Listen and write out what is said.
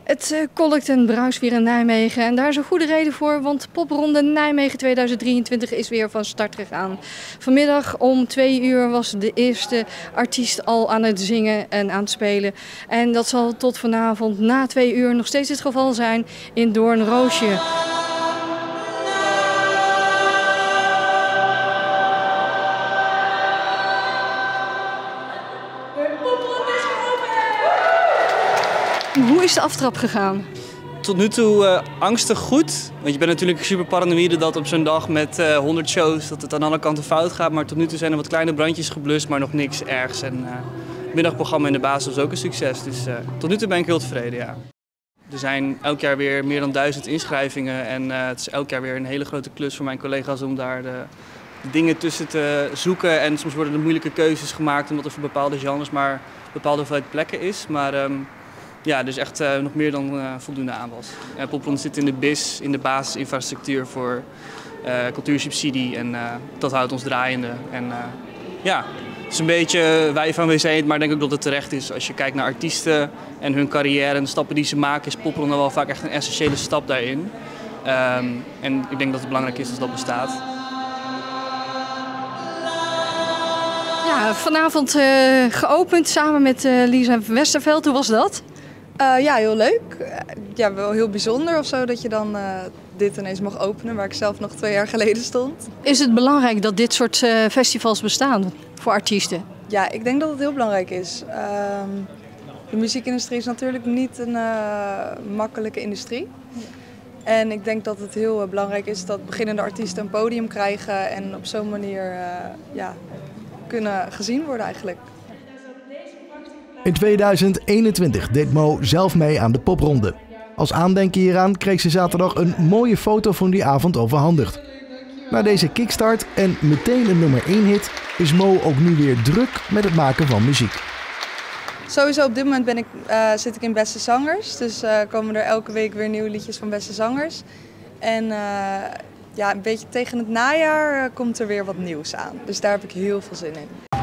Het kolkt en bruist weer in Nijmegen en daar is een goede reden voor, want Popronde Nijmegen 2023 is weer van start gegaan. Vanmiddag om 2 uur was de eerste artiest al aan het zingen en aan het spelen. En dat zal tot vanavond na 2 uur nog steeds het geval zijn in Doornroosje. Hoe is de aftrap gegaan? Tot nu toe angstig goed. Want je bent natuurlijk super paranoïde dat op zo'n dag met 100 shows dat het aan alle kanten fout gaat. Maar tot nu toe zijn er wat kleine brandjes geblust, maar nog niks ergs. En het middagprogramma in de basis was ook een succes. Dus tot nu toe ben ik heel tevreden, ja. Er zijn elk jaar weer meer dan 1000 inschrijvingen. En het is elk jaar weer een hele grote klus voor mijn collega's om daar de dingen tussen te zoeken. En soms worden er moeilijke keuzes gemaakt omdat er voor bepaalde genres maar een bepaalde hoeveelheid plekken is. Maar ja, dus echt nog meer dan voldoende aanwas. Popronde zit in de BIS, in de basisinfrastructuur voor cultuursubsidie en dat houdt ons draaiende. En ja, het is een beetje wij van WC, maar ik denk ook dat het terecht is. Als je kijkt naar artiesten en hun carrière en de stappen die ze maken, is Popronde wel vaak echt een essentiële stap daarin. En ik denk dat het belangrijk is als dat bestaat. Ja, vanavond geopend samen met Lisa Westerveld. Hoe was dat? Ja, heel leuk. Ja, wel heel bijzonder of zo dat je dan dit ineens mag openen, waar ik zelf nog 2 jaar geleden stond. Is het belangrijk dat dit soort festivals bestaan voor artiesten? Ja, ik denk dat het heel belangrijk is. De muziekindustrie is natuurlijk niet een makkelijke industrie. En ik denk dat het heel belangrijk is dat beginnende artiesten een podium krijgen en op zo'n manier ja, kunnen gezien worden eigenlijk. In 2021 deed Mo zelf mee aan de Popronde. Als aandenken hieraan kreeg ze zaterdag een mooie foto van die avond overhandigd. Na deze kickstart en meteen een nummer 1 hit is Mo ook nu weer druk met het maken van muziek. Sowieso op dit moment zit ik in Beste Zangers, dus komen er elke week weer nieuwe liedjes van Beste Zangers. En ja, een beetje tegen het najaar komt er weer wat nieuws aan, dus daar heb ik heel veel zin in.